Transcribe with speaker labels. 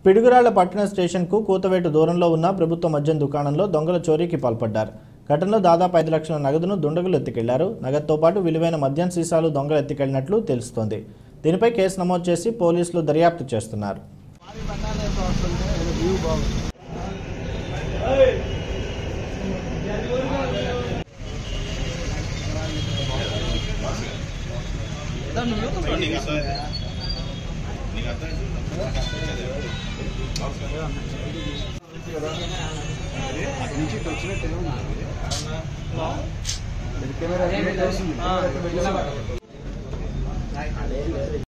Speaker 1: పిడుగురాళ్ల పట్టణ స్టేషన్కు కూతవేటు దూరంలో ఉన్న ప్రభుత్వ మద్యం దుకాణంలో దొంగల చోరీకి పాల్పడ్డారు. ఘటనలో దాదాపు 5 లక్షల నగదును దుండగులు ఎత్తుకెళ్లారు. నగదుతో పాటు విలువైన మద్యం సీసాలు దొంగలు ఎత్తుకెళ్లినట్లు తెలుస్తోంది. దీనిపై కేసు నమోదు చేసి పోలీసులు దర్యాప్తు చేస్తున్నారు.